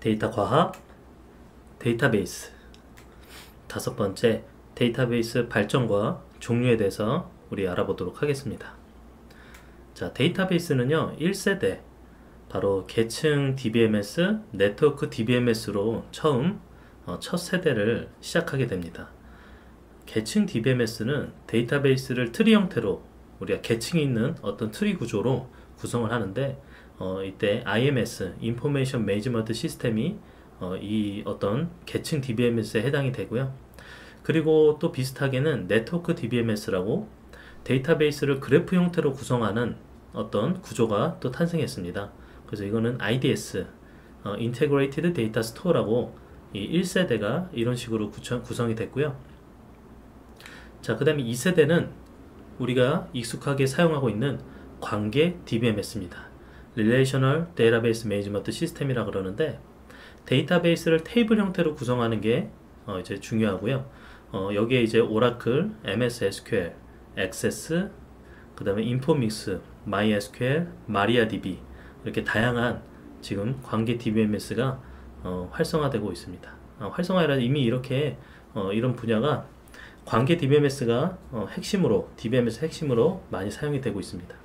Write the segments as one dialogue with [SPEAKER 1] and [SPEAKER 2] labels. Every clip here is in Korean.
[SPEAKER 1] 데이터 과학, 데이터베이스. 다섯 번째, 데이터베이스 발전과 종류에 대해서 우리 알아보도록 하겠습니다. 자, 데이터베이스는요, 1세대, 바로 계층 DBMS, 네트워크 DBMS로 처음 첫 세대를 시작하게 됩니다. 계층 DBMS는 데이터베이스를 트리 형태로 우리가 계층이 있는 어떤 트리 구조로 구성을 하는데 이때 IMS, Information Management System이 이 어떤 계층 DBMS에 해당이 되고요. 그리고 또 비슷하게는 네트워크 DBMS라고 데이터베이스를 그래프 형태로 구성하는 어떤 구조가 또 탄생했습니다. 그래서 이거는 IDS, Integrated Data Store라고 이 1세대가 이런 식으로 구성이 됐고요. 자, 그 다음에 2세대는 우리가 익숙하게 사용하고 있는 관계 DBMS입니다. Relational Database Management System이라 그러는데 데이터베이스를 테이블 형태로 구성하는 게 이제 중요하고요. 여기에 이제 오라클, MS SQL, 액세스, 그 다음에 인포믹스, MySQL, MariaDB 이렇게 다양한 지금 관계 DBMS가 활성화되고 있습니다. 활성화라 이미 이렇게 이런 분야가 관계 DBMS가 핵심으로 DBMS 핵심으로 많이 사용이 되고 있습니다.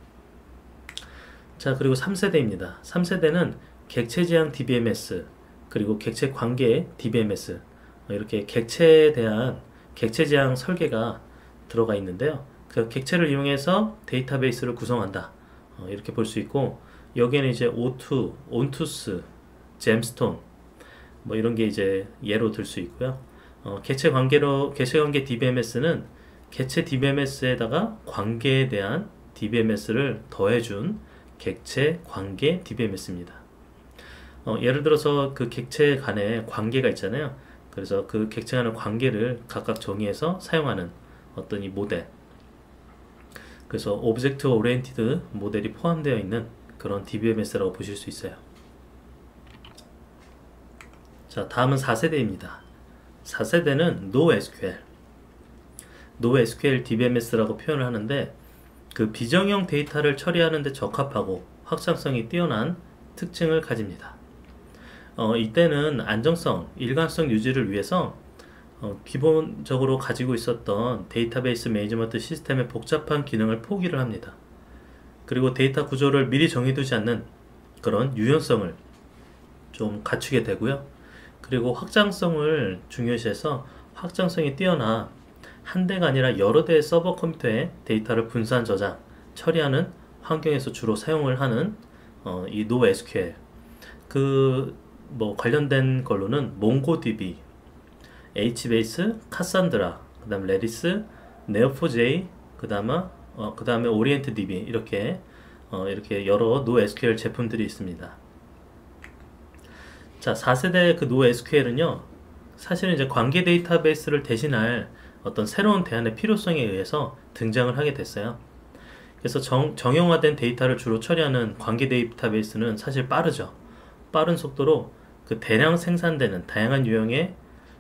[SPEAKER 1] 자, 그리고 3세대입니다. 3세대는 객체지향 DBMS 그리고 객체 관계 DBMS 이렇게 객체에 대한 객체지향 설계가 들어가 있는데요. 그 객체를 이용해서 데이터베이스를 구성한다 이렇게 볼 수 있고, 여기에는 이제 O2, 온투스, 잼스톤 뭐 이런 게 이제 예로 들 수 있고요. 객체 관계 DBMS는 객체 DBMS에다가 관계에 대한 DBMS를 더해준 객체 관계 DBMS입니다. 예를 들어서 그 객체 간에 관계가 있잖아요. 그래서 그 객체 간의 관계를 각각 정의해서 사용하는 어떤 이 모델, 그래서 오브젝트 오리엔티드 모델이 포함되어 있는 그런 DBMS라고 보실 수 있어요. 자, 다음은 4세대입니다. 4세대는 NoSQL, NoSQL DBMS라고 표현을 하는데 그 비정형 데이터를 처리하는 데 적합하고 확장성이 뛰어난 특징을 가집니다. 이때는 안정성, 일관성 유지를 위해서 기본적으로 가지고 있었던 데이터베이스 매니지먼트 시스템의 복잡한 기능을 포기를 합니다. 그리고 데이터 구조를 미리 정해두지 않는 그런 유연성을 좀 갖추게 되고요. 그리고 확장성을 중요시해서 확장성이 뛰어나 한 대가 아니라 여러 대의 서버 컴퓨터에 데이터를 분산 저장, 처리하는 환경에서 주로 사용을 하는 이 NoSQL, 관련된 걸로는 몽고DB, HBase, 카산드라, 그 다음 레디스, 네오포제이, 그 다음에 오리엔트DB 이렇게 여러 NoSQL 제품들이 있습니다. 자, 4세대 그 NoSQL은요, 사실은 이제 관계 데이터베이스를 대신할 어떤 새로운 대안의 필요성에 의해서 등장을 하게 됐어요. 그래서 정형화된 데이터를 주로 처리하는 관계 데이터베이스는 사실 빠르죠. 빠른 속도로 그 대량 생산되는 다양한 유형의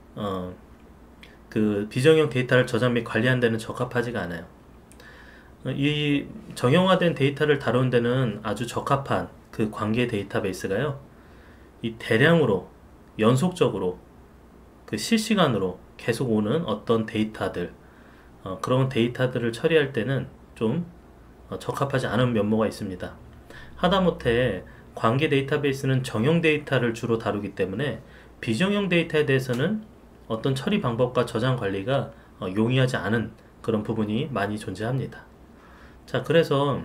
[SPEAKER 1] 그 비정형 데이터를 저장 및 관리하는 데는 적합하지가 않아요. 이 정형화된 데이터를 다루는 데는 아주 적합한 그 관계 데이터베이스가요, 이 대량으로 연속적으로 그 실시간으로 계속 오는 어떤 데이터들, 그런 데이터들을 처리할 때는 좀 적합하지 않은 면모가 있습니다. 하다못해 관계 데이터베이스는 정형 데이터를 주로 다루기 때문에 비정형 데이터에 대해서는 어떤 처리 방법과 저장 관리가 용이하지 않은 그런 부분이 많이 존재합니다. 자, 그래서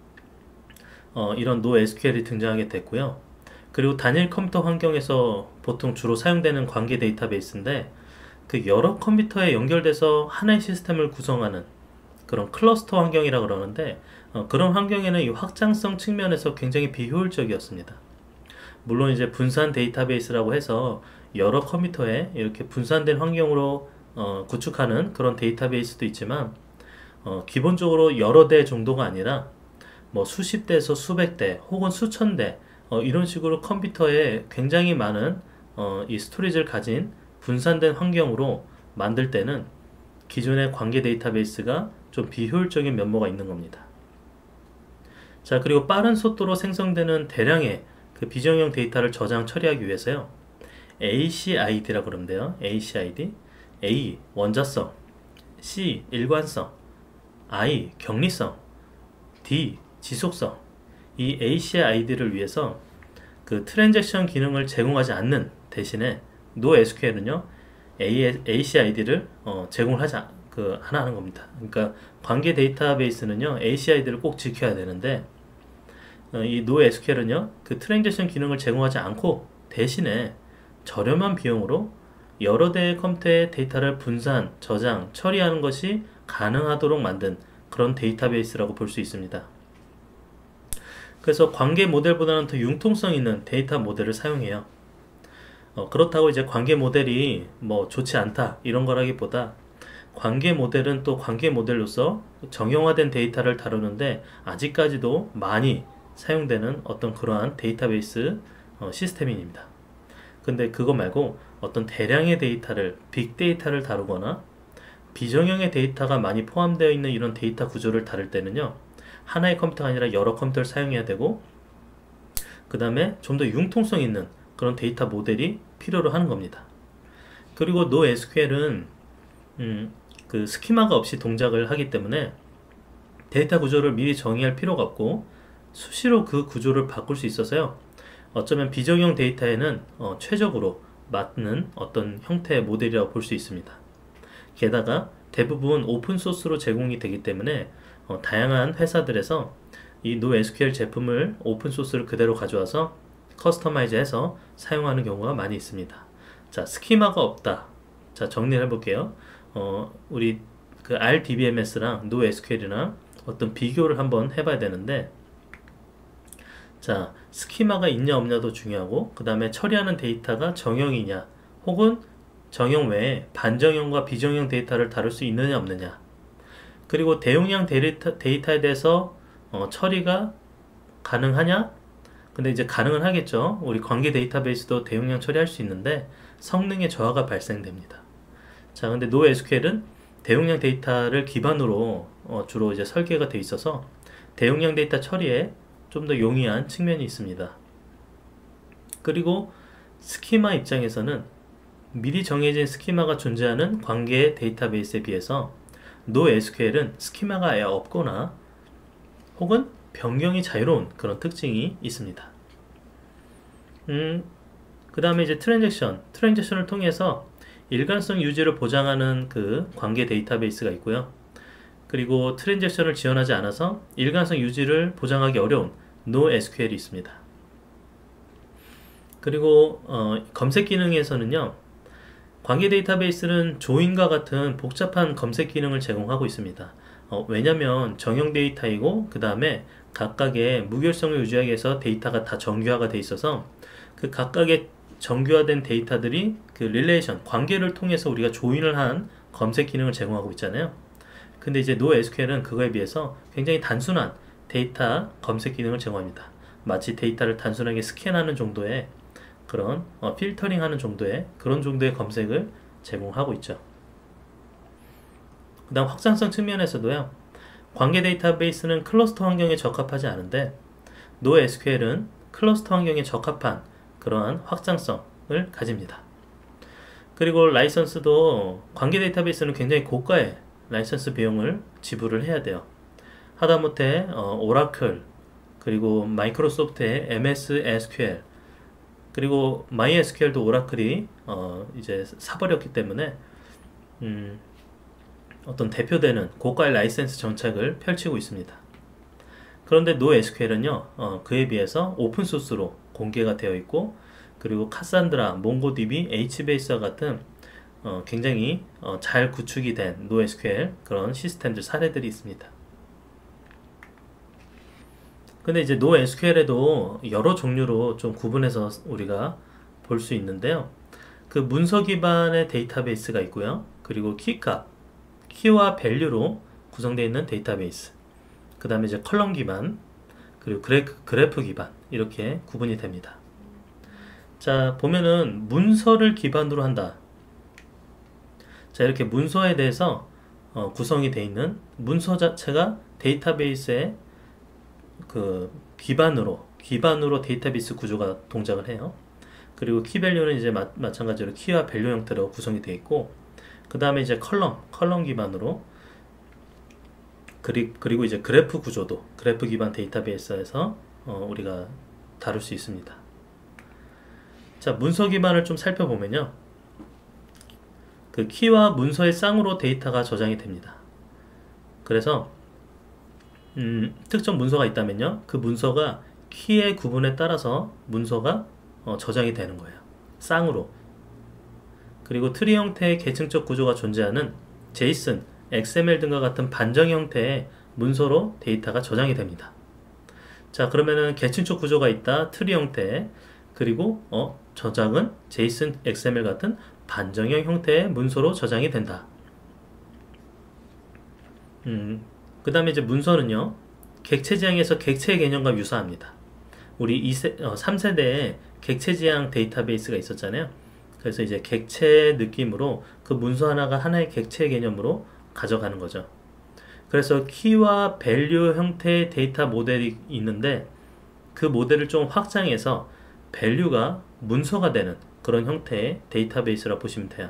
[SPEAKER 1] 이런 NoSQL이 등장하게 됐고요. 그리고 단일 컴퓨터 환경에서 보통 주로 사용되는 관계 데이터베이스인데 그 여러 컴퓨터에 연결돼서 하나의 시스템을 구성하는 그런 클러스터 환경이라 그러는데 그런 환경에는 이 확장성 측면에서 굉장히 비효율적이었습니다. 물론 이제 분산 데이터베이스라고 해서 여러 컴퓨터에 이렇게 분산된 환경으로 구축하는 그런 데이터베이스도 있지만 기본적으로 여러 대 정도가 아니라 뭐 수십 대에서 수백 대 혹은 수천 대 이런 식으로 컴퓨터에 굉장히 많은 이 스토리지를 가진 분산된 환경으로 만들 때는 기존의 관계 데이터베이스가 좀 비효율적인 면모가 있는 겁니다. 자, 그리고 빠른 속도로 생성되는 대량의 그 비정형 데이터를 저장 처리하기 위해서요. ACID라고 그러는데요. ACID. A. 원자성. C. 일관성. I. 격리성. D. 지속성. 이 ACID를 위해서 그 트랜잭션 기능을 제공하지 않는 대신에 NoSQL은요 ACID를 제공을 하나 하는 겁니다. 그러니까 관계 데이터베이스는요 ACID를 꼭 지켜야 되는데 이 NoSQL은요 그 트랜잭션 기능을 제공하지 않고 대신에 저렴한 비용으로 여러 대의 컴퓨터의 데이터를 분산, 저장, 처리하는 것이 가능하도록 만든 그런 데이터베이스라고 볼 수 있습니다. 그래서 관계 모델보다는 더 융통성 있는 데이터 모델을 사용해요. 그렇다고 이제 관계 모델이 뭐 좋지 않다 이런 거라기보다 관계 모델은 또 관계 모델로서 정형화된 데이터를 다루는데 아직까지도 많이 사용되는 어떤 그러한 데이터베이스 시스템입니다. 근데 그거 말고 어떤 대량의 데이터를 빅데이터를 다루거나 비정형의 데이터가 많이 포함되어 있는 이런 데이터 구조를 다룰 때는요 하나의 컴퓨터가 아니라 여러 컴퓨터를 사용해야 되고 그 다음에 좀 더 융통성 있는 그런 데이터 모델이 필요로 하는 겁니다. 그리고 NoSQL은 그 스키마가 없이 동작을 하기 때문에 데이터 구조를 미리 정의할 필요가 없고 수시로 그 구조를 바꿀 수 있어서요 어쩌면 비정형 데이터에는 최적으로 맞는 어떤 형태의 모델이라고 볼 수 있습니다. 게다가 대부분 오픈소스로 제공이 되기 때문에 다양한 회사들에서 이 NoSQL 제품을 오픈소스를 그대로 가져와서 커스터마이즈해서 사용하는 경우가 많이 있습니다. 자, 스키마가 없다. 자, 정리를 해볼게요. 우리 그 RDBMS랑 NoSQL이랑 어떤 비교를 한번 해봐야 되는데 자, 스키마가 있냐 없냐도 중요하고 그 다음에 처리하는 데이터가 정형이냐 혹은 정형 외에 반정형과 비정형 데이터를 다룰 수 있느냐 없느냐 그리고 대용량 데이터에 대해서 처리가 가능하냐? 근데 이제 가능은 하겠죠. 우리 관계 데이터베이스도 대용량 처리할 수 있는데 성능의 저하가 발생됩니다. 자, 근데 NoSQL은 대용량 데이터를 기반으로 주로 이제 설계가 돼 있어서 대용량 데이터 처리에 좀 더 용이한 측면이 있습니다. 그리고 스키마 입장에서는 미리 정해진 스키마가 존재하는 관계 데이터베이스에 비해서 NoSQL은 스키마가 아예 없거나 혹은 변경이 자유로운 그런 특징이 있습니다. 그 다음에 이제 트랜잭션을 통해서 일관성 유지를 보장하는 그 관계 데이터베이스가 있고요. 그리고 트랜잭션을 지원하지 않아서 일관성 유지를 보장하기 어려운 NoSQL이 있습니다. 그리고 검색 기능에서는요. 관계 데이터베이스는 조인과 같은 복잡한 검색 기능을 제공하고 있습니다. 왜냐면 정형 데이터이고 그 다음에 각각의 무결성을 유지하기 위해서 데이터가 다 정규화가 돼 있어서 그 각각의 정규화된 데이터들이 그 릴레이션, 관계를 통해서 우리가 조인을 한 검색 기능을 제공하고 있잖아요. 근데 이제 NoSQL은 그거에 비해서 굉장히 단순한 데이터 검색 기능을 제공합니다. 마치 데이터를 단순하게 스캔하는 정도의 그런 필터링 하는 정도의 그런 정도의 검색을 제공하고 있죠. 그 다음 확장성 측면에서도요. 관계 데이터베이스는 클러스터 환경에 적합하지 않은데 NoSQL은 클러스터 환경에 적합한 그러한 확장성을 가집니다. 그리고 라이선스도 관계 데이터베이스는 굉장히 고가의 라이선스 비용을 지불을 해야 돼요. 하다못해 오라클 그리고 마이크로소프트의 MS SQL 그리고 MySQL도 오라클이 이제 사버렸기 때문에 어떤 대표되는 고가의 라이센스 정책을 펼치고 있습니다. 그런데 NoSQL은요 그에 비해서 오픈소스로 공개가 되어 있고 그리고 카산드라, 몽고DB, HBase와 같은 굉장히 잘 구축이 된 NoSQL 그런 시스템들 사례들이 있습니다. 근데 이제 NoSQL에도 여러 종류로 좀 구분해서 우리가 볼 수 있는데요. 그 문서 기반의 데이터베이스가 있고요. 그리고 키와 밸류로 구성되어 있는 데이터베이스. 그 다음에 이제 컬럼 기반, 그리고 그래프 기반 이렇게 구분이 됩니다. 자, 보면은 문서를 기반으로 한다. 자, 이렇게 문서에 대해서 구성이 되어 있는 문서 자체가 데이터베이스의 그 기반으로 기반으로 데이터베이스 구조가 동작을 해요. 그리고 키밸류는 이제 마찬가지로 키와 밸류 형태로 구성이 되어 있고, 그 다음에 이제 컬럼 기반으로, 그리고 이제 그래프 구조도 그래프 기반 데이터베이스에서 우리가 다룰 수 있습니다. 자, 문서 기반을 좀 살펴보면요, 그 키와 문서의 쌍으로 데이터가 저장이 됩니다. 그래서 특정 문서가 있다면요, 그 문서가 키의 구분에 따라서 문서가 저장이 되는 거예요. 쌍으로. 그리고 트리 형태의 계층적 구조가 존재하는 JSON, XML 등과 같은 반정 형태의 문서로 데이터가 저장이 됩니다. 자, 그러면은 계층적 구조가 있다, 트리 형태, 그리고 저장은 JSON, XML 같은 반정형 형태의 문서로 저장이 된다. 그 다음에 이제 문서는요, 객체지향에서 객체의 개념과 유사합니다. 우리 3세대에 객체지향 데이터베이스가 있었잖아요. 그래서 이제 객체 느낌으로 그 문서 하나가 하나의 객체 개념으로 가져가는 거죠. 그래서 키와 밸류 형태의 데이터 모델이 있는데, 그 모델을 좀 확장해서 밸류가 문서가 되는 그런 형태의 데이터베이스라고 보시면 돼요.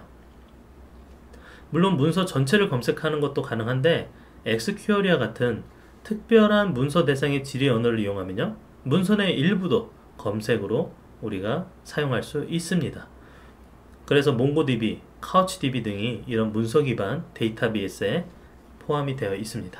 [SPEAKER 1] 물론 문서 전체를 검색하는 것도 가능한데, SQL이와 같은 특별한 문서 대상의 지리 언어를 이용하면요, 문서 내 일부도 검색으로 우리가 사용할 수 있습니다. 그래서 몽고DB, 카우치DB 등이 이런 문서 기반 데이터베이스에 포함이 되어 있습니다.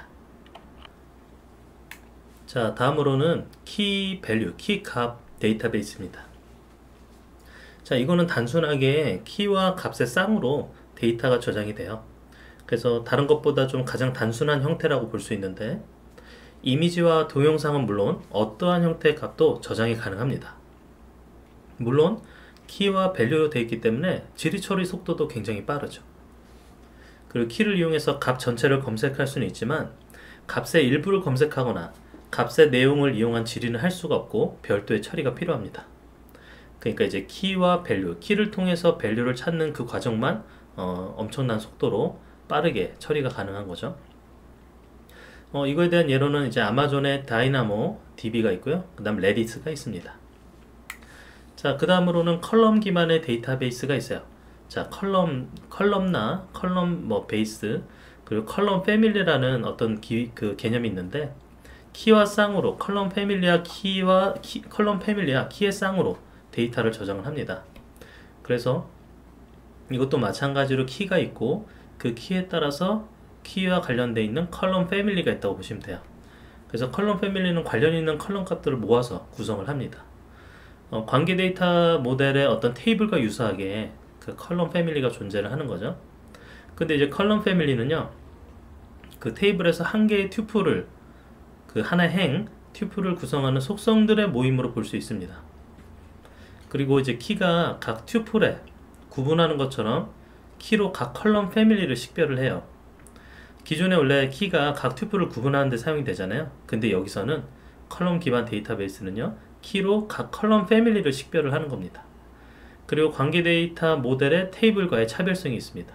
[SPEAKER 1] 자, 다음으로는 키 밸류, 키 값 데이터베이스입니다. 자, 이거는 단순하게 키와 값의 쌍으로 데이터가 저장이 돼요. 그래서 다른 것보다 좀 가장 단순한 형태라고 볼 수 있는데, 이미지와 동영상은 물론 어떠한 형태의 값도 저장이 가능합니다. 물론 키와 밸류로 되어 있기 때문에 지리 처리 속도도 굉장히 빠르죠. 그리고 키를 이용해서 값 전체를 검색할 수는 있지만, 값의 일부를 검색하거나 값의 내용을 이용한 지리는 할 수가 없고 별도의 처리가 필요합니다. 그러니까 이제 키와 밸류, 키를 통해서 밸류를 찾는 그 과정만 엄청난 속도로 빠르게 처리가 가능한 거죠. 이거에 대한 예로는 이제 아마존의 다이나모 DB가 있고요. 그 다음 레디스가 있습니다. 자, 그 다음으로는 컬럼 기반의 데이터베이스가 있어요. 자, 컬럼나 컬럼 베이스, 그리고 컬럼 패밀리라는 어떤 그 개념이 있는데, 키와 쌍으로 컬럼 패밀리와 컬럼 패밀리와 키의 쌍으로 데이터를 저장을 합니다. 그래서 이것도 마찬가지로 키가 있고, 그 키에 따라서 키와 관련되어 있는 컬럼 패밀리가 있다고 보시면 돼요. 그래서 컬럼 패밀리는 관련 있는 컬럼 값들을 모아서 구성을 합니다. 관계 데이터 모델의 어떤 테이블과 유사하게 그 컬럼 패밀리가 존재를 하는 거죠. 근데 이제 컬럼 패밀리는요, 그 테이블에서 한 개의 튜플을, 그 하나의 튜플을 구성하는 속성들의 모임으로 볼 수 있습니다. 그리고 이제 키가 각 튜플에 구분하는 것처럼 키로 각 컬럼 패밀리를 식별을 해요. 기존에 원래 키가 각 튜플을 구분하는 데 사용이 되잖아요. 근데 여기서는 컬럼 기반 데이터베이스는요, 키로 각 컬럼 패밀리를 식별을 하는 겁니다. 그리고 관계 데이터 모델의 테이블과의 차별성이 있습니다.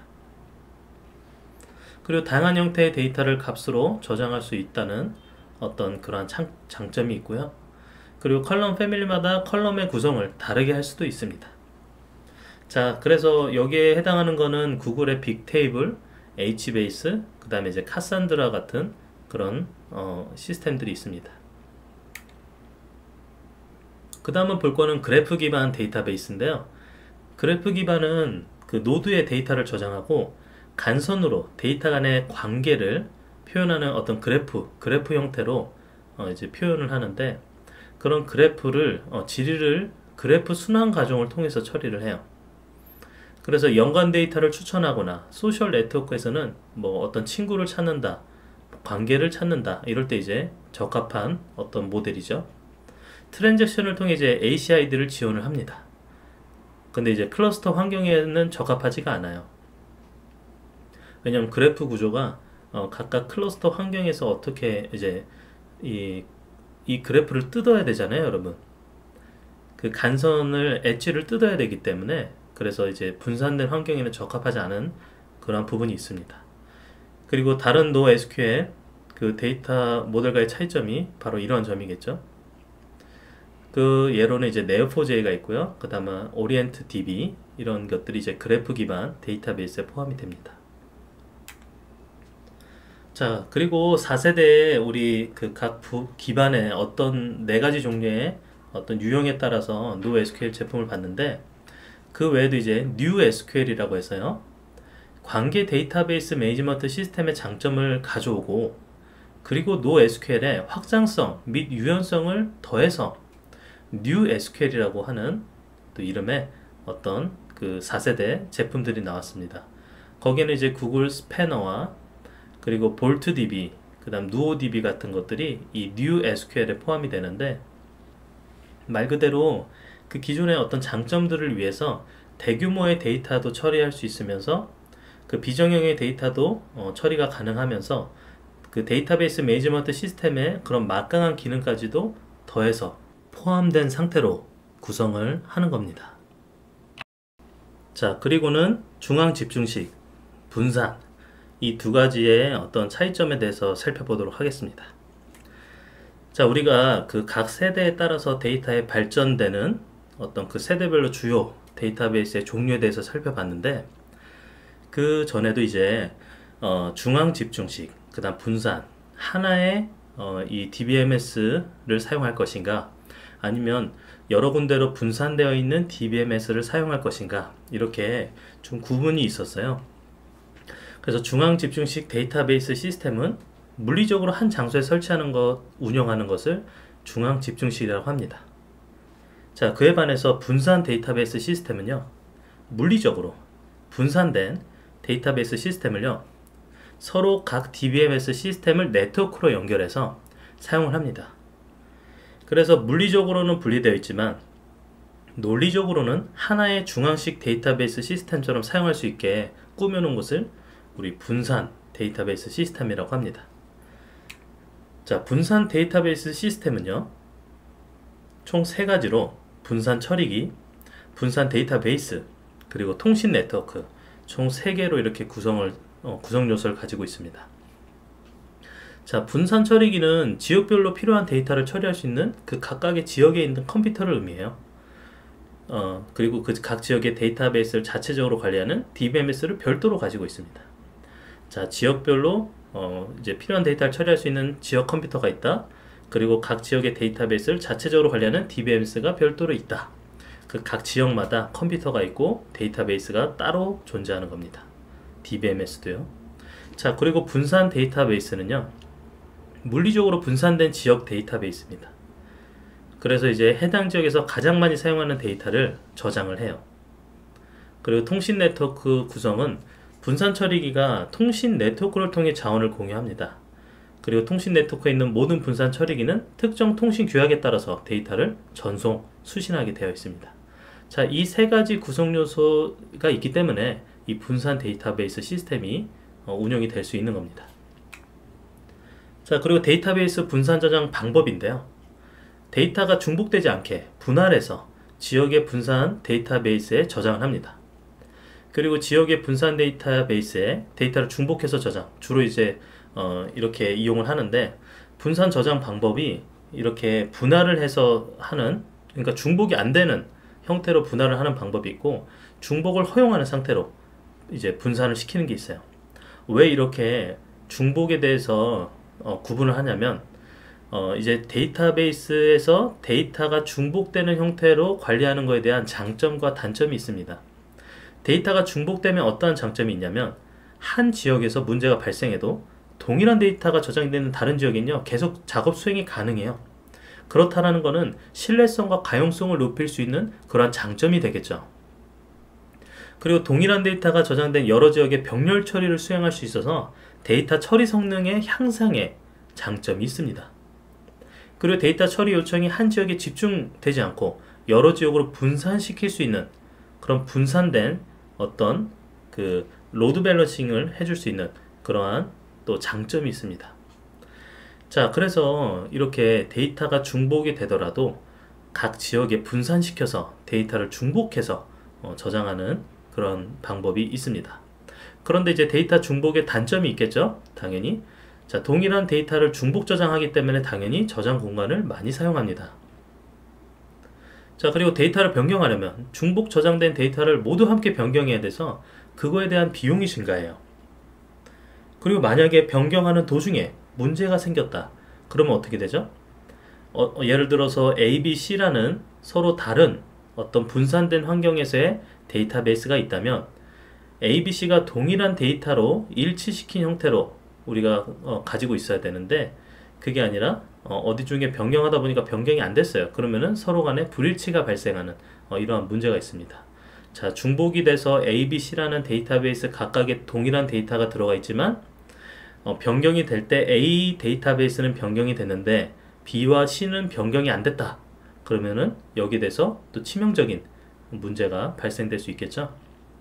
[SPEAKER 1] 그리고 다양한 형태의 데이터를 값으로 저장할 수 있다는 어떤 그러한 장점이 있고요. 그리고 컬럼 패밀리마다 컬럼의 구성을 다르게 할 수도 있습니다. 자, 그래서 여기에 해당하는 거는 구글의 빅테이블, HBase, 그 다음에 이제 카산드라 같은 그런 시스템들이 있습니다. 그 다음은 볼 거는 그래프 기반 데이터베이스인데요. 그래프 기반은 그 노드의 데이터를 저장하고 간선으로 데이터 간의 관계를 표현하는 어떤 그래프 형태로 이제 표현을 하는데, 그런 그래프를 지리를 그래프 순환 과정을 통해서 처리를 해요. 그래서 연관 데이터를 추천하거나 소셜 네트워크에서는 어떤 친구를 찾는다, 관계를 찾는다, 이럴 때 이제 적합한 어떤 모델이죠. 트랜잭션을 통해 이제 ACID를 지원을 합니다. 근데 이제 클러스터 환경에는 적합하지가 않아요. 왜냐하면 그래프 구조가 각각 클러스터 환경에서 어떻게 이제 이 그래프를 뜯어야 되잖아요, 여러분. 그 간선을 엣지를 뜯어야 되기 때문에, 그래서 이제 분산된 환경에는 적합하지 않은 그런 부분이 있습니다. 그리고 다른 NoSQL 그 데이터 모델과의 차이점이 바로 이러한 점이겠죠. 그 예로는 이제 네오4j가 있고요. 그 다음에 오리엔트 DB 이런 것들이 이제 그래프 기반 데이터베이스에 포함이 됩니다. 자, 그리고 4세대의 우리 그 각 기반의 어떤 네 가지 종류의 어떤 유형에 따라서 NoSQL 제품을 봤는데, 그 외에도 이제 NewSQL이라고 해서요, 관계 데이터베이스 매니지먼트 시스템의 장점을 가져오고, 그리고 NoSQL의 확장성 및 유연성을 더해서 NewSQL이라고 하는 또 이름의 어떤 그 4세대 제품들이 나왔습니다. 거기에는 이제 구글 스패너와 그리고 볼트DB, 그 다음 누오DB 같은 것들이 이 NewSQL에 포함이 되는데, 말 그대로 그 기존의 어떤 장점들을 위해서 대규모의 데이터도 처리할 수 있으면서 그 비정형의 데이터도 처리가 가능하면서 그 데이터베이스 매니지먼트 시스템의 그런 막강한 기능까지도 더해서 포함된 상태로 구성을 하는 겁니다. 자, 그리고는 중앙 집중식, 분산, 이 두 가지의 어떤 차이점에 대해서 살펴보도록 하겠습니다. 자, 우리가 그 각 세대에 따라서 데이터에 발전되는 어떤 그 세대별로 주요 데이터베이스의 종류에 대해서 살펴봤는데, 그 전에도 이제 중앙 집중식, 그 다음 분산, 하나의 이 DBMS를 사용할 것인가, 아니면 여러 군데로 분산되어 있는 DBMS를 사용할 것인가, 이렇게 좀 구분이 있었어요. 그래서 중앙 집중식 데이터베이스 시스템은 물리적으로 한 장소에 설치하는 것, 운영하는 것을 중앙 집중식이라고 합니다. 자, 그에 반해서 분산 데이터베이스 시스템은요, 물리적으로 분산된 데이터베이스 시스템을요, 서로 각 DBMS 시스템을 네트워크로 연결해서 사용을 합니다. 그래서 물리적으로는 분리되어 있지만 논리적으로는 하나의 중앙식 데이터베이스 시스템처럼 사용할 수 있게 꾸며놓은 것을 우리 분산 데이터베이스 시스템이라고 합니다. 자, 분산 데이터베이스 시스템은요, 총 세 가지로 분산 처리기, 분산 데이터베이스, 그리고 통신 네트워크, 총 3개로 이렇게 구성 요소를 가지고 있습니다. 자, 분산 처리기는 지역별로 필요한 데이터를 처리할 수 있는 그 각각의 지역에 있는 컴퓨터를 의미해요. 그리고 그 각 지역의 데이터베이스를 자체적으로 관리하는 DBMS를 별도로 가지고 있습니다. 자, 지역별로 이제 필요한 데이터를 처리할 수 있는 지역 컴퓨터가 있다. 그리고 각 지역의 데이터베이스를 자체적으로 관리하는 DBMS가 별도로 있다. 그 각 지역마다 컴퓨터가 있고 데이터베이스가 따로 존재하는 겁니다. DBMS도요. 자, 그리고 분산 데이터베이스는요, 물리적으로 분산된 지역 데이터베이스입니다. 그래서 이제 해당 지역에서 가장 많이 사용하는 데이터를 저장을 해요. 그리고 통신 네트워크 구성은 분산 처리기가 통신 네트워크를 통해 자원을 공유합니다. 그리고 통신 네트워크에 있는 모든 분산 처리기는 특정 통신 규약에 따라서 데이터를 전송, 수신하게 되어 있습니다. 자, 이 세 가지 구성 요소가 있기 때문에 이 분산 데이터베이스 시스템이 운영이 될 수 있는 겁니다. 자, 그리고 데이터베이스 분산 저장 방법인데요, 데이터가 중복되지 않게 분할해서 지역의 분산 데이터베이스에 저장을 합니다. 그리고 지역의 분산 데이터베이스에 데이터를 중복해서 저장, 주로 이제 이렇게 이용을 하는데, 분산 저장 방법이 이렇게 분할을 해서 하는, 그러니까 중복이 안 되는 형태로 분할을 하는 방법이 있고, 중복을 허용하는 상태로 이제 분산을 시키는 게 있어요. 왜 이렇게 중복에 대해서 구분을 하냐면, 이제 데이터베이스에서 데이터가 중복되는 형태로 관리하는 것에 대한 장점과 단점이 있습니다. 데이터가 중복되면 어떠한 장점이 있냐면, 한 지역에서 문제가 발생해도 동일한 데이터가 저장되는 다른 지역은요, 계속 작업 수행이 가능해요. 그렇다는 것은 신뢰성과 가용성을 높일 수 있는 그러한 장점이 되겠죠. 그리고 동일한 데이터가 저장된 여러 지역의 병렬 처리를 수행할 수 있어서 데이터 처리 성능의 향상에 장점이 있습니다. 그리고 데이터 처리 요청이 한 지역에 집중되지 않고 여러 지역으로 분산시킬 수 있는 그런 분산된 어떤 그 로드 밸런싱을 해줄 수 있는 그러한 또 장점이 있습니다. 자, 그래서 이렇게 데이터가 중복이 되더라도 각 지역에 분산시켜서 데이터를 중복해서 저장하는 그런 방법이 있습니다. 그런데 이제 데이터 중복의 단점이 있겠죠? 당연히. 자, 동일한 데이터를 중복 저장하기 때문에 당연히 저장 공간을 많이 사용합니다. 자, 그리고 데이터를 변경하려면 중복 저장된 데이터를 모두 함께 변경해야 돼서 그거에 대한 비용이 증가해요. 그리고 만약에 변경하는 도중에 문제가 생겼다. 그러면 어떻게 되죠? 예를 들어서 A, B, C라는 서로 다른 어떤 분산된 환경에서의 데이터베이스가 있다면 A, B, C가 동일한 데이터로 일치시킨 형태로 우리가 가지고 있어야 되는데 그게 아니라 어디 중에 변경하다 보니까 변경이 안 됐어요. 그러면은 서로 간에 불일치가 발생하는 이러한 문제가 있습니다. 자, 중복이 돼서 A, B, C라는 데이터베이스 각각의 동일한 데이터가 들어가 있지만 변경이 될 때 A 데이터베이스는 변경이 됐는데 B와 C는 변경이 안 됐다. 그러면은 여기에 대해서 또 치명적인 문제가 발생될 수 있겠죠.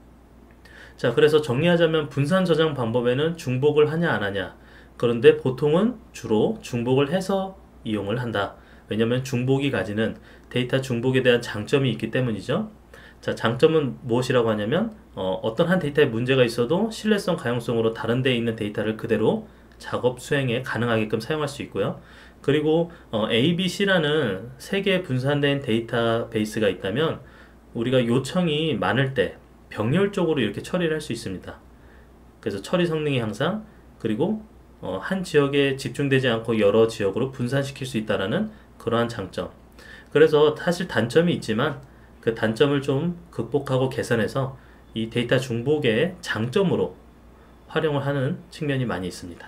[SPEAKER 1] 자, 그래서 정리하자면 분산 저장 방법에는 중복을 하냐 안 하냐. 그런데 보통은 주로 중복을 해서 이용을 한다. 왜냐하면 중복이 가지는 데이터 중복에 대한 장점이 있기 때문이죠. 자, 장점은 무엇이라고 하냐면 어떤 한 데이터에 문제가 있어도 신뢰성 가용성으로 다른 데에 있는 데이터를 그대로 작업 수행에 가능하게끔 사용할 수 있고요. 그리고 A, B, C라는 세 개의 분산된 데이터베이스가 있다면 우리가 요청이 많을 때 병렬적으로 이렇게 처리를 할 수 있습니다. 그래서 처리 성능이 향상, 그리고 한 지역에 집중되지 않고 여러 지역으로 분산시킬 수 있다는 그러한 장점. 그래서 사실 단점이 있지만 그 단점을 좀 극복하고 개선해서 이 데이터 중복의 장점으로 활용을 하는 측면이 많이 있습니다.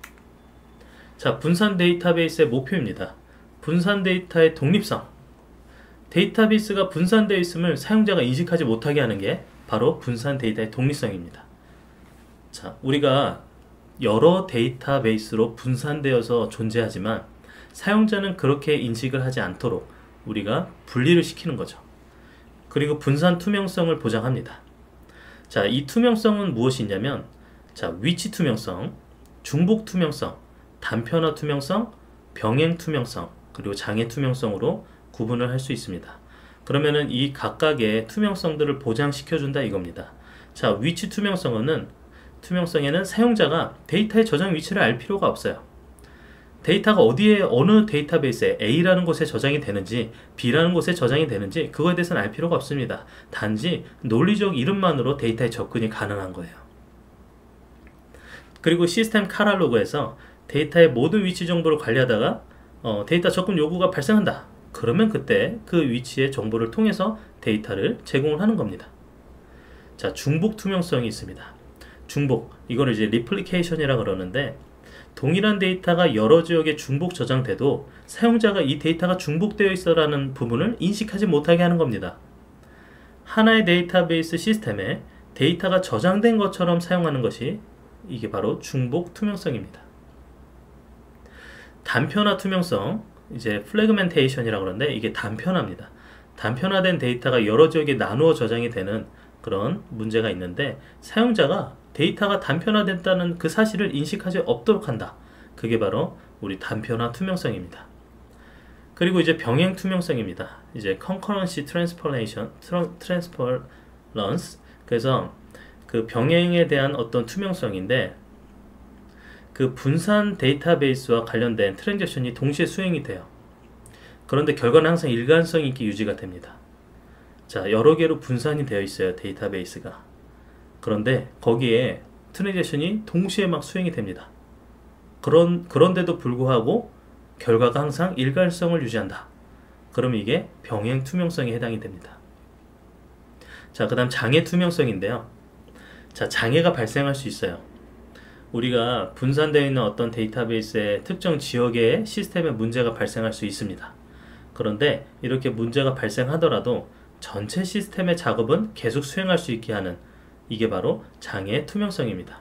[SPEAKER 1] 자, 분산 데이터베이스의 목표입니다. 분산 데이터의 독립성. 데이터베이스가 분산되어 있음을 사용자가 인식하지 못하게 하는 게 바로 분산 데이터의 독립성입니다. 자, 우리가 여러 데이터베이스로 분산되어서 존재하지만 사용자는 그렇게 인식을 하지 않도록 우리가 분리를 시키는 거죠. 그리고 분산 투명성을 보장합니다. 자, 이 투명성은 무엇이 있냐면, 자, 위치 투명성, 중복 투명성, 단편화 투명성, 병행 투명성, 그리고 장애 투명성으로 구분을 할 수 있습니다. 그러면은 이 각각의 투명성들을 보장시켜준다 이겁니다. 자, 위치 투명성에는 사용자가 데이터의 저장 위치를 알 필요가 없어요. 데이터가 어디에 어느 데이터베이스에 A라는 곳에 저장이 되는지 B라는 곳에 저장이 되는지 그거에 대해서는 알 필요가 없습니다. 단지 논리적 이름만으로 데이터에 접근이 가능한 거예요. 그리고 시스템 카탈로그에서 데이터의 모든 위치 정보를 관리하다가 데이터 접근 요구가 발생한다. 그러면 그때 그 위치의 정보를 통해서 데이터를 제공을 하는 겁니다. 자, 중복 투명성이 있습니다. 중복, 이거를 이제 리플리케이션이라 그러는데 동일한 데이터가 여러 지역에 중복 저장돼도 사용자가 이 데이터가 중복되어 있어라는 부분을 인식하지 못하게 하는 겁니다. 하나의 데이터베이스 시스템에 데이터가 저장된 것처럼 사용하는 것이 이게 바로 중복 투명성입니다. 단편화 투명성, 이제 플래그멘테이션이라고 그러는데 이게 단편화입니다. 단편화된 데이터가 여러 지역에 나누어 저장이 되는 그런 문제가 있는데 사용자가 데이터가 단편화됐다는 그 사실을 인식하지 없도록 한다. 그게 바로 우리 단편화 투명성입니다. 그리고 이제 병행 투명성입니다. 이제 concurrency transparence. 그래서 그 병행에 대한 어떤 투명성인데 그 분산 데이터베이스와 관련된 트랜잭션이 동시에 수행이 돼요. 그런데 결과는 항상 일관성 있게 유지가 됩니다. 자, 여러 개로 분산이 되어 있어요, 데이터베이스가. 그런데 거기에 트랜잭션이 동시에 막 수행이 됩니다. 그런데도 불구하고 결과가 항상 일관성을 유지한다. 그러면 이게 병행 투명성에 해당이 됩니다. 자, 그 다음 장애 투명성인데요. 자, 장애가 발생할 수 있어요. 우리가 분산되어 있는 어떤 데이터베이스의 특정 지역의 시스템에 문제가 발생할 수 있습니다. 그런데 이렇게 문제가 발생하더라도 전체 시스템의 작업은 계속 수행할 수 있게 하는 이게 바로 장애 투명성입니다.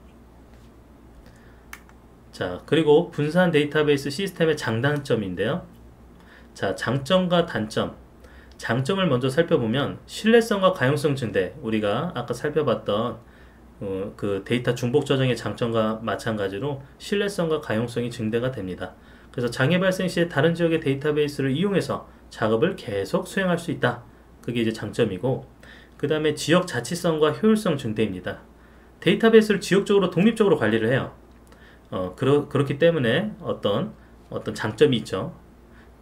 [SPEAKER 1] 자, 그리고 분산 데이터베이스 시스템의 장단점인데요. 자, 장점과 단점. 장점을 먼저 살펴보면 신뢰성과 가용성 증대, 우리가 아까 살펴봤던 그 데이터 중복 저장의 장점과 마찬가지로 신뢰성과 가용성이 증대가 됩니다. 그래서 장애 발생 시에 다른 지역의 데이터베이스를 이용해서 작업을 계속 수행할 수 있다. 그게 이제 장점이고, 그 다음에 지역 자치성과 효율성 증대입니다. 데이터베이스를 지역적으로 독립적으로 관리를 해요. 그렇기 때문에 어떤 장점이 있죠.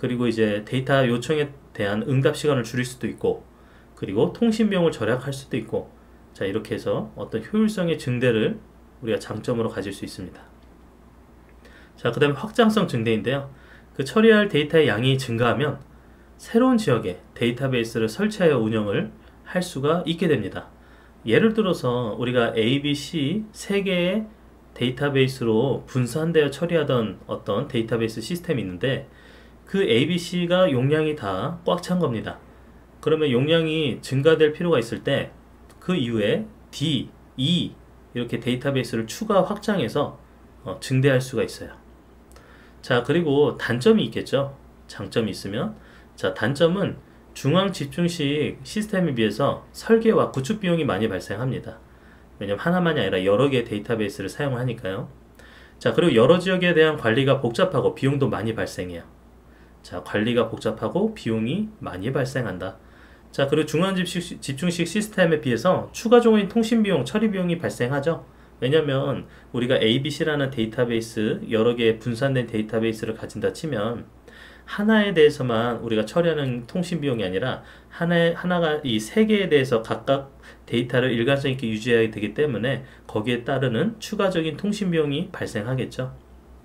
[SPEAKER 1] 그리고 이제 데이터 요청에 대한 응답 시간을 줄일 수도 있고, 그리고 통신 비용을 절약할 수도 있고, 자, 이렇게 해서 어떤 효율성의 증대를 우리가 장점으로 가질 수 있습니다. 자, 그 다음에 확장성 증대인데요. 그 처리할 데이터의 양이 증가하면 새로운 지역에 데이터베이스를 설치하여 운영을 할 수가 있게 됩니다. 예를 들어서 우리가 A, B, C 세 개의 데이터베이스로 분산되어 처리하던 어떤 데이터베이스 시스템이 있는데, 그 A, B, C가 용량이 다 꽉 찬 겁니다. 그러면 용량이 증가될 필요가 있을 때 그 이후에 D, E 이렇게 데이터베이스를 추가 확장해서 증대할 수가 있어요. 자, 그리고 단점이 있겠죠. 장점이 있으면. 자, 단점은 중앙 집중식 시스템에 비해서 설계와 구축 비용이 많이 발생합니다. 왜냐면 하나만이 아니라 여러 개의 데이터베이스를 사용하니까요. 자, 그리고 여러 지역에 대한 관리가 복잡하고 비용도 많이 발생해요. 자, 관리가 복잡하고 비용이 많이 발생한다. 자, 그리고 중앙 집중식 시스템에 비해서 추가적인 통신 비용, 처리 비용이 발생하죠. 왜냐면 우리가 ABC라는 데이터베이스, 여러 개의 분산된 데이터베이스를 가진다 치면 하나에 대해서만 우리가 처리하는 통신 비용이 아니라 하나가 이 세 개에 대해서 각각 데이터를 일관성 있게 유지해야 되기 때문에 거기에 따르는 추가적인 통신 비용이 발생하겠죠.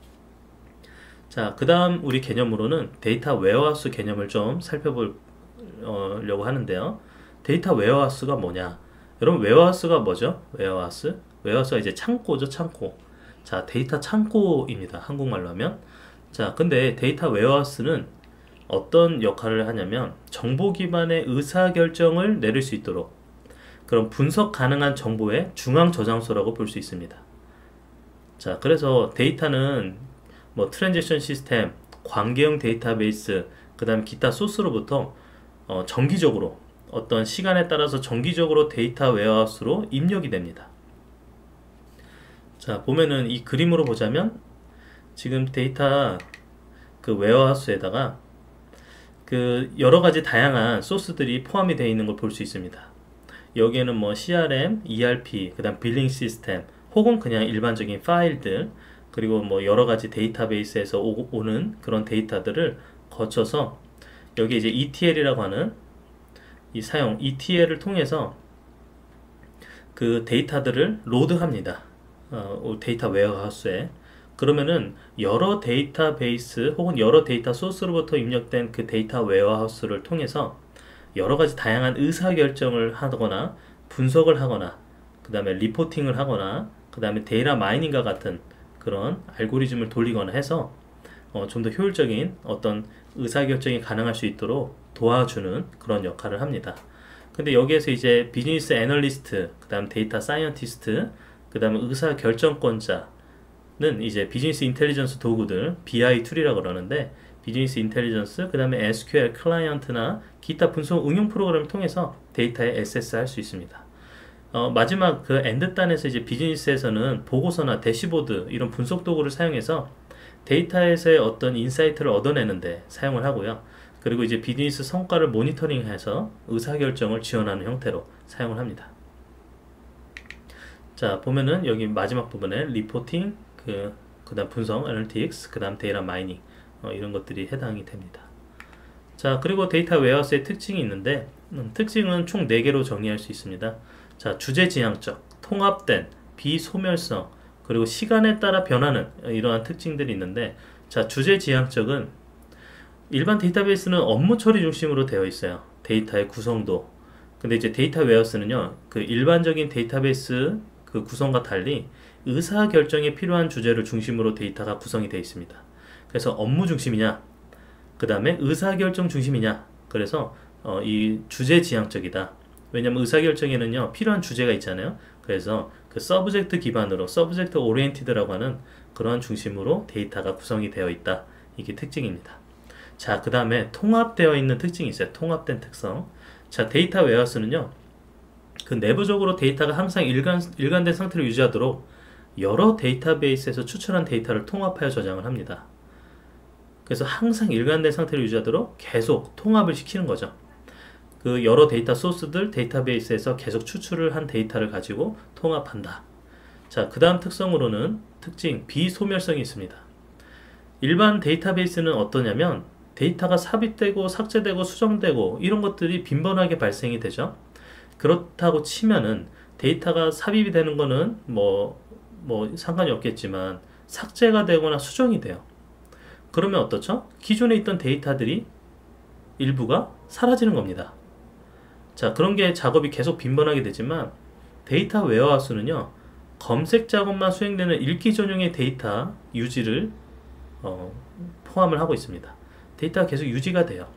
[SPEAKER 1] 자, 그 다음 우리 개념으로는 데이터 웨어하우스 개념을 좀 살펴보려고 하는데요. 데이터 웨어하우스가 뭐냐? 여러분, 웨어하우스가 뭐죠? 웨어하우스가 이제 창고죠, 창고. 자, 데이터 창고입니다, 한국말로 하면. 자, 근데 데이터 웨어하우스는 어떤 역할을 하냐면 정보 기반의 의사결정을 내릴 수 있도록 그런 분석 가능한 정보의 중앙 저장소라고 볼 수 있습니다. 자, 그래서 데이터는 뭐 트랜지션 시스템, 관계형 데이터베이스, 그 다음 기타 소스로부터 정기적으로 어떤 시간에 따라서 정기적으로 데이터 웨어하우스로 입력이 됩니다. 자, 보면은 이 그림으로 보자면 지금 데이터 그 웨어하우스에다가 그 여러 가지 다양한 소스들이 포함이 되어 있는 걸 볼 수 있습니다. 여기에는 뭐 CRM, ERP, 그 다음 빌링 시스템, 혹은 그냥 일반적인 파일들, 그리고 뭐 여러 가지 데이터베이스에서 오는 그런 데이터들을 거쳐서 여기 이제 ETL이라고 하는 ETL을 통해서 그 데이터들을 로드합니다. 데이터 웨어하우스에. 그러면은 여러 데이터베이스 혹은 여러 데이터 소스로부터 입력된 그 데이터 웨어하우스를 통해서 여러 가지 다양한 의사결정을 하거나 분석을 하거나 그 다음에 리포팅을 하거나 그 다음에 데이터 마이닝과 같은 그런 알고리즘을 돌리거나 해서 좀 더 효율적인 어떤 의사결정이 가능할 수 있도록 도와주는 그런 역할을 합니다. 근데 여기에서 이제 비즈니스 애널리스트, 그 다음 데이터 사이언티스트, 그 다음에 의사결정권자는 이제 비즈니스 인텔리전스 도구들, BI 툴이라고 그러는데 비즈니스 인텔리전스, 그 다음에 SQL 클라이언트나 기타 분석 응용 프로그램을 통해서 데이터에 액세스 할 수 있습니다. 마지막 그 엔드단에서 이제 비즈니스에서는 보고서나 대시보드 이런 분석 도구를 사용해서 데이터에서의 어떤 인사이트를 얻어내는데 사용을 하고요. 그리고 이제 비즈니스 성과를 모니터링해서 의사결정을 지원하는 형태로 사용을 합니다. 자, 보면은 여기 마지막 부분에 리포팅, 그 다음 분석, 애널리틱스, 그 다음 데이터 마이닝 이런 것들이 해당이 됩니다. 자, 그리고 데이터 웨어하우스의 특징이 있는데 특징은 총 4개로 정의할 수 있습니다. 자, 주제지향적, 통합된, 비소멸성, 그리고 시간에 따라 변하는 이러한 특징들이 있는데, 자, 주제지향적은 일반 데이터베이스는 업무 처리 중심으로 되어 있어요. 데이터의 구성도. 근데 이제 데이터 웨어하우스는요, 그 일반적인 데이터베이스 그 구성과 달리 의사결정에 필요한 주제를 중심으로 데이터가 구성이 되어 있습니다. 그래서 업무 중심이냐, 그 다음에 의사결정 중심이냐, 그래서 이 주제지향적이다. 왜냐면 의사결정에는요 필요한 주제가 있잖아요. 그래서 그 서브젝트 기반으로 서브젝트 오리엔티드라고 하는 그러한 중심으로 데이터가 구성이 되어 있다. 이게 특징입니다. 자, 그 다음에 통합되어 있는 특징이 있어요. 통합된 특성. 자, 데이터 웨어하우스는요 그 내부적으로 데이터가 항상 일관된 상태를 유지하도록 여러 데이터베이스에서 추출한 데이터를 통합하여 저장을 합니다. 그래서 항상 일관된 상태를 유지하도록 계속 통합을 시키는 거죠. 그 여러 데이터 소스들, 데이터베이스에서 계속 추출을 한 데이터를 가지고 통합한다. 자, 그 다음 특성으로는 특징, 비소멸성이 있습니다. 일반 데이터베이스는 어떠냐면 데이터가 삽입되고 삭제되고 수정되고 이런 것들이 빈번하게 발생이 되죠. 그렇다고 치면은 데이터가 삽입이 되는 거는 뭐 상관이 없겠지만 삭제가 되거나 수정이 돼요. 그러면 어떻죠? 기존에 있던 데이터들이 일부가 사라지는 겁니다. 자, 그런 게 작업이 계속 빈번하게 되지만 데이터 웨어하우스는요, 검색 작업만 수행되는 읽기 전용의 데이터 유지를 포함을 하고 있습니다. 데이터가 계속 유지가 돼요.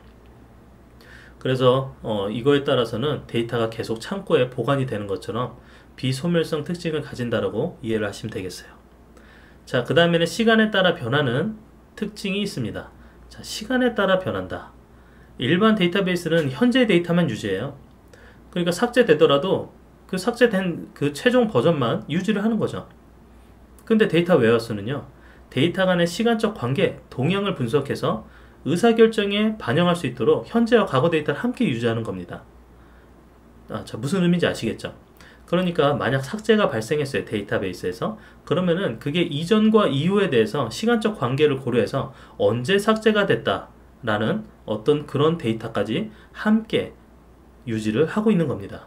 [SPEAKER 1] 그래서 이거에 따라서는 데이터가 계속 창고에 보관이 되는 것처럼 비소멸성 특징을 가진다라고 이해를 하시면 되겠어요. 자, 그 다음에는 시간에 따라 변하는 특징이 있습니다. 자, 시간에 따라 변한다. 일반 데이터베이스는 현재 데이터만 유지해요. 그러니까 삭제되더라도 그 삭제된 그 최종 버전만 유지를 하는 거죠. 근데 데이터 웨어하우스는요, 데이터 간의 시간적 관계, 동향을 분석해서 의사결정에 반영할 수 있도록 현재와 과거 데이터를 함께 유지하는 겁니다. 자, 무슨 의미인지 아시겠죠? 그러니까 만약 삭제가 발생했어요, 데이터베이스에서. 그러면은 그게 이전과 이후에 대해서 시간적 관계를 고려해서 언제 삭제가 됐다라는 어떤 그런 데이터까지 함께 유지를 하고 있는 겁니다.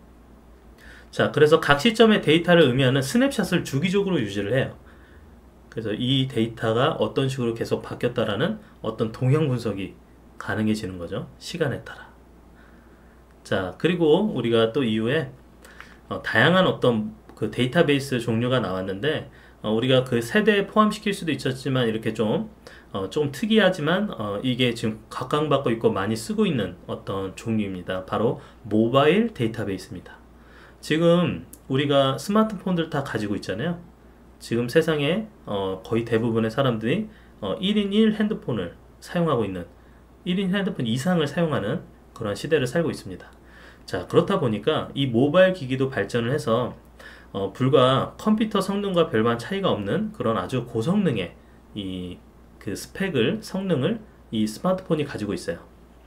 [SPEAKER 1] 자, 그래서 각 시점의 데이터를 의미하는 스냅샷을 주기적으로 유지를 해요. 그래서 이 데이터가 어떤 식으로 계속 바뀌었다라는 어떤 동향 분석이 가능해지는 거죠, 시간에 따라. 자, 그리고 우리가 또 이후에 다양한 어떤 그 데이터베이스 종류가 나왔는데, 우리가 그 세대에 포함시킬 수도 있었지만 이렇게 좀 특이하지만 이게 지금 각광받고 있고 많이 쓰고 있는 어떤 종류입니다. 바로 모바일 데이터베이스입니다. 지금 우리가 스마트폰들 다 가지고 있잖아요. 지금 세상에 거의 대부분의 사람들이 1인 1 핸드폰을 사용하고 있는, 1인 핸드폰 이상을 사용하는 그런 시대를 살고 있습니다. 자, 그렇다 보니까 이 모바일 기기도 발전을 해서 불과 컴퓨터 성능과 별반 차이가 없는 그런 아주 고성능의 그 성능을 이 스마트폰이 가지고 있어요.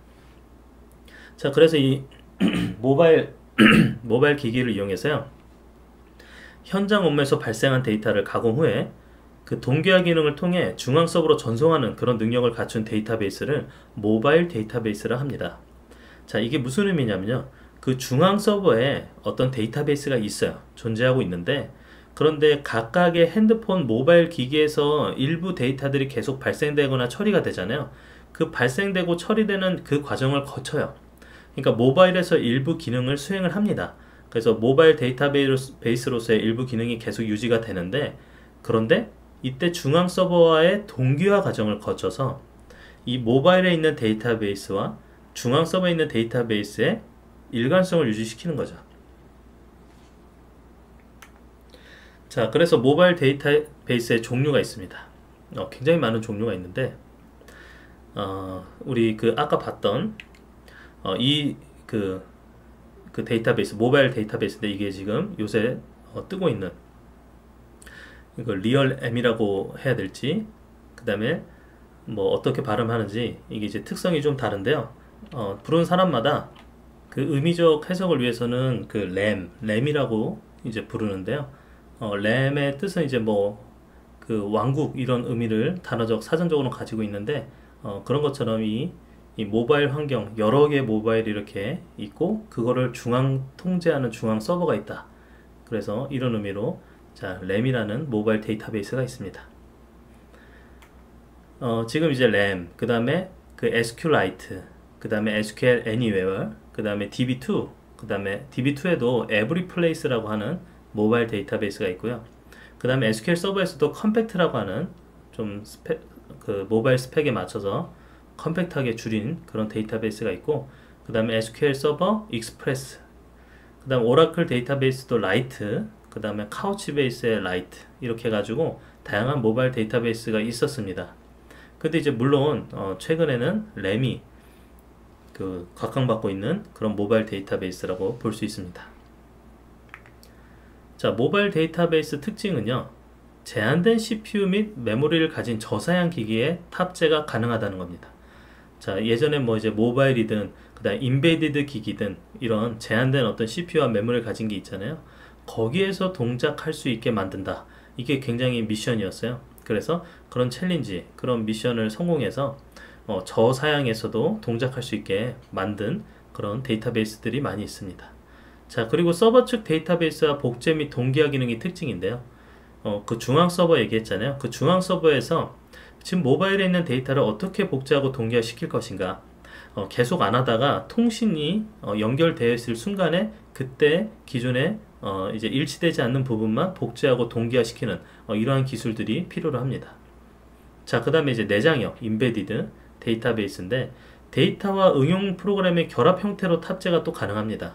[SPEAKER 1] 자, 그래서 이 모바일 기기를 이용해서요, 현장 업무에서 발생한 데이터를 가공 후에 그 동기화 기능을 통해 중앙 서버로 전송하는 그런 능력을 갖춘 데이터베이스를 모바일 데이터베이스라 합니다. 자, 이게 무슨 의미냐면요, 그 중앙 서버에 어떤 데이터베이스가 있어요. 존재하고 있는데, 그런데 각각의 핸드폰 모바일 기기에서 일부 데이터들이 계속 발생되거나 처리가 되잖아요. 그 발생되고 처리되는 그 과정을 거쳐요. 그러니까 모바일에서 일부 기능을 수행을 합니다. 그래서 모바일 데이터베이스로서의 일부 기능이 계속 유지가 되는데, 그런데 이때 중앙 서버와의 동기화 과정을 거쳐서 이 모바일에 있는 데이터베이스와 중앙 서버에 있는 데이터베이스의 일관성을 유지시키는 거죠. 자, 그래서 모바일 데이터베이스의 종류가 있습니다. 굉장히 많은 종류가 있는데, 우리 아까 봤던 그 데이터베이스, 모바일 데이터베이스인데, 이게 지금 요새 뜨고 있는 이걸 리얼M이라고 해야 될지, 그 다음에 뭐 어떻게 발음하는지, 이게 이제 특성이 좀 다른데요. 부르는 사람마다 그 의미적 해석을 위해서는 그 램이라고 이제 부르는데요. 램의 뜻은 이제 그 왕국 이런 의미를 단어적 사전적으로 가지고 있는데, 그런 것처럼 이 모바일 환경, 여러 개의 모바일이 이렇게 있고 그거를 중앙 통제하는 중앙 서버가 있다. 그래서 이런 의미로 자, 램이라는 모바일 데이터베이스가 있습니다. 지금 이제 램, 그 다음에 그 SQLite, 그 다음에 SQL Anywhere, 그 다음에 DB2, 그 다음에 DB2에도 Everyplace라고 하는 모바일 데이터베이스가 있고요. 그 다음에 SQL 서버에서도 컴팩트라고 하는 그 모바일 스펙에 맞춰서 컴팩트하게 줄인 그런 데이터베이스가 있고, 그 다음에 SQL 서버 익스프레스, 그 다음 오라클 데이터베이스도 라이트, 그 다음에 카우치베이스의 라이트, 이렇게 해가지고 다양한 모바일 데이터베이스가 있었습니다. 근데 이제 물론 최근에는 램이 그 각광받고 있는 그런 모바일 데이터베이스라고 볼 수 있습니다. 자, 모바일 데이터베이스 특징은요, 제한된 CPU 및 메모리를 가진 저사양 기기에 탑재가 가능하다는 겁니다. 자, 예전에 이제 모바일이든 그다음 인베디드 기기든 이런 제한된 어떤 CPU와 메모리를 가진 게 있잖아요. 거기에서 동작할 수 있게 만든다. 이게 굉장히 미션이었어요. 그래서 그런 챌린지, 그런 미션을 성공해서 저사양에서도 동작할 수 있게 만든 그런 데이터베이스들이 많이 있습니다. 자, 그리고 서버 측 데이터베이스와 복제 및 동기화 기능이 특징인데요. 그 중앙 서버 얘기했잖아요. 그 중앙 서버에서 지금 모바일에 있는 데이터를 어떻게 복제하고 동기화 시킬 것인가, 계속 안 하다가 통신이 연결되어 있을 순간에 그때 기존에 이제 일치되지 않는 부분만 복제하고 동기화시키는 이러한 기술들이 필요로 합니다. 자, 그 다음에 이제 내장형, 인베디드 데이터베이스인데 데이터와 응용 프로그램의 결합 형태로 탑재가 또 가능합니다.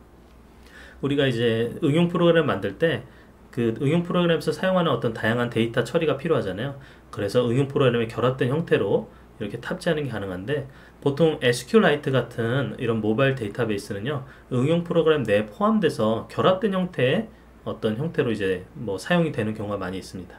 [SPEAKER 1] 우리가 이제 응용 프로그램을 만들 때 그 응용 프로그램에서 사용하는 어떤 다양한 데이터 처리가 필요하잖아요. 그래서 응용 프로그램에 결합된 형태로 이렇게 탑재하는 게 가능한데 보통 SQLite 같은 이런 모바일 데이터베이스는요, 응용 프로그램 내에 포함돼서 결합된 형태의 어떤 형태로 이제 뭐 사용이 되는 경우가 많이 있습니다.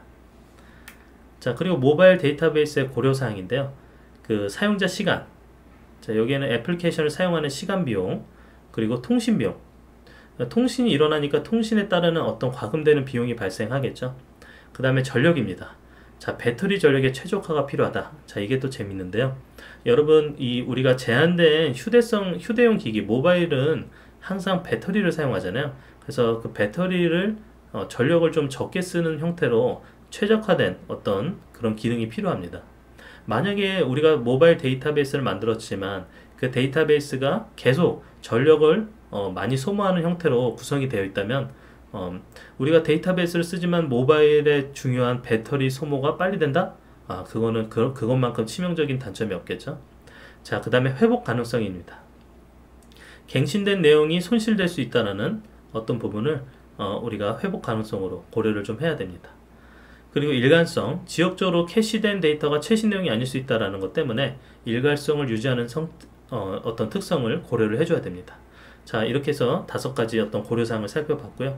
[SPEAKER 1] 자, 그리고 모바일 데이터베이스의 고려사항인데요. 그 사용자 시간. 자, 여기에는 애플리케이션을 사용하는 시간 비용, 그리고 통신 비용. 통신이 일어나니까 통신에 따르는 어떤 과금되는 비용이 발생하겠죠. 그 다음에 전력입니다. 자, 배터리 전력의 최적화가 필요하다. 자, 이게 또 재밌는데요. 여러분, 우리가 제한된 휴대용 기기, 모바일은 항상 배터리를 사용하잖아요. 그래서 그 배터리를, 전력을 좀 적게 쓰는 형태로 최적화된 어떤 그런 기능이 필요합니다. 만약에 우리가 모바일 데이터베이스를 만들었지만 그 데이터베이스가 계속 전력을 많이 소모하는 형태로 구성이 되어 있다면 우리가 데이터베이스를 쓰지만 모바일의 중요한 배터리 소모가 빨리 된다? 그거는 그것만큼 치명적인 단점이 없겠죠. 자, 그 다음에 회복 가능성입니다. 갱신된 내용이 손실될 수 있다는 어떤 부분을 우리가 회복 가능성으로 고려를 좀 해야 됩니다. 그리고 일관성, 지역적으로 캐시된 데이터가 최신 내용이 아닐 수 있다는 것 때문에 일관성을 유지하는 어떤 특성을 고려를 해줘야 됩니다. 자, 이렇게 해서 5가지 어떤 고려사항을 살펴봤고요.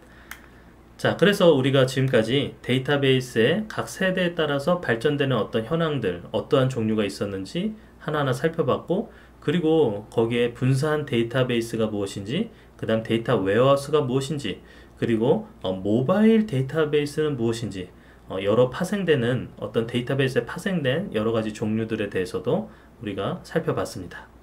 [SPEAKER 1] 자, 그래서 우리가 지금까지 데이터베이스의 각 세대에 따라서 발전되는 어떤 현황들, 어떠한 종류가 있었는지 하나하나 살펴봤고, 그리고 거기에 분산 데이터베이스가 무엇인지, 그 다음 데이터 웨어하우스가 무엇인지, 그리고 모바일 데이터베이스는 무엇인지, 여러 파생되는 어떤 데이터베이스에 파생된 여러 가지 종류들에 대해서도 우리가 살펴봤습니다.